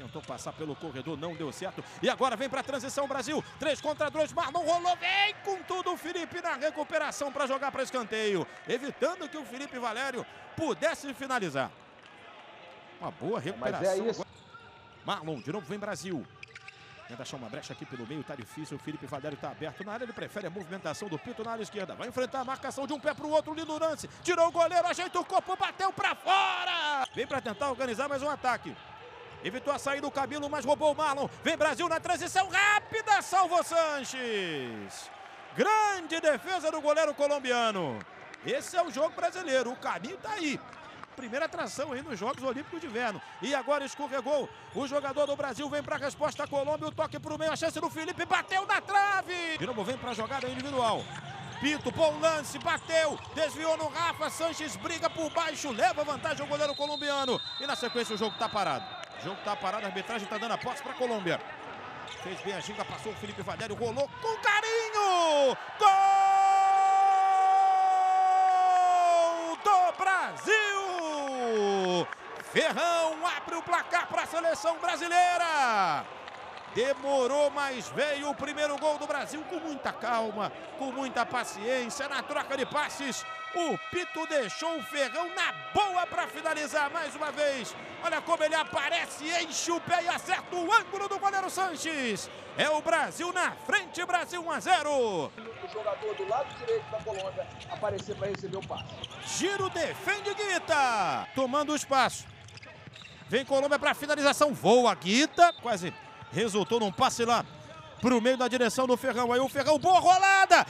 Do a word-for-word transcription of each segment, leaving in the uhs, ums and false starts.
Tentou passar pelo corredor, não deu certo. E agora vem para a transição Brasil. três contra dois, Marlon rolou, vem com tudo o Felipe na recuperação para jogar para escanteio. Evitando que o Felipe Valério pudesse finalizar. Uma boa recuperação. Mas é isso. Marlon, de novo vem Brasil. Tenta achar uma brecha aqui pelo meio, tá difícil. O Felipe Valério tá aberto na área, ele prefere a movimentação do Pito na área esquerda. Vai enfrentar a marcação de um pé pro outro, lindo lance. Tirou o goleiro, ajeita o corpo, bateu pra fora. Vem pra tentar organizar mais um ataque. Evitou a saída do Cabelo, mas roubou o Marlon. Vem Brasil na transição rápida, salvou Sanches. Grande defesa do goleiro colombiano. Esse é o jogo brasileiro, o caminho tá aí. Primeira atração aí nos Jogos Olímpicos de Inverno. E agora escorregou. O jogador do Brasil vem para a resposta. A Colômbia, o toque para o meio. A chance do Felipe. Bateu na trave. De novo vem para a jogada individual. Pito, bom lance. Bateu. Desviou no Rafa. Sanches briga por baixo. Leva vantagem ao goleiro colombiano. E na sequência o jogo está parado. O jogo está parado. A arbitragem está dando a posse para a Colômbia. Fez bem a ginga. Passou o Felipe Valério. Rolou com carinho. Gol do Brasil. Ferrão abre o placar para a seleção brasileira. Demorou, mas veio o primeiro gol do Brasil com muita calma, com muita paciência. Na troca de passes, o Pito deixou o Ferrão na boa para finalizar mais uma vez. Olha como ele aparece, enche o pé e acerta o ângulo do goleiro Sanches. É o Brasil na frente, Brasil um a zero. O jogador do lado direito da Colômbia aparecer para receber o passe. Giro, defende Guita, tomando o espaço. Vem Colômbia para finalização, voa Guita, quase resultou num passe lá para o meio da direção do Ferrão. Aí o Ferrão, boa rolada,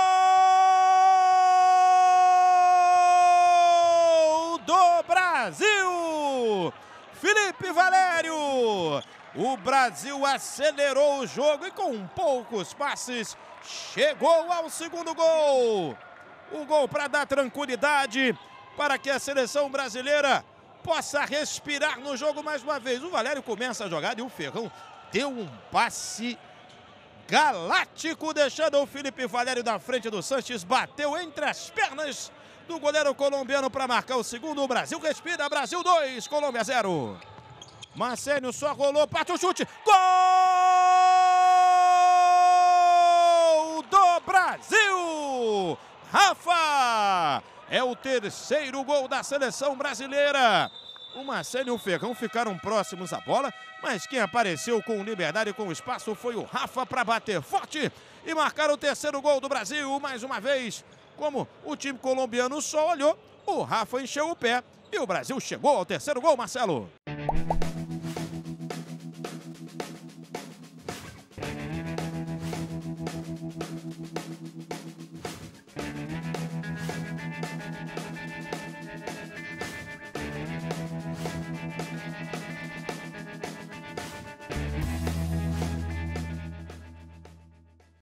gol do Brasil! Felipe Valério! O Brasil acelerou o jogo e com poucos passes chegou ao segundo gol. O gol para dar tranquilidade para que a seleção brasileira possa respirar no jogo mais uma vez. O Valério começa a jogada e o Ferrão deu um passe galáctico, deixando o Felipe Valério na frente do Sanches. Bateu entre as pernas do goleiro colombiano para marcar o segundo. O Brasil respira, Brasil dois, Colômbia zero. Marcelo só rolou, parte o chute. Gol do Brasil! Rafa! É o terceiro gol da seleção brasileira. O Marcelo e o Ferrão ficaram próximos à bola, mas quem apareceu com liberdade e com espaço foi o Rafa para bater forte e marcar o terceiro gol do Brasil. Mais uma vez, como o time colombiano só olhou, o Rafa encheu o pé e o Brasil chegou ao terceiro gol, Marcelo.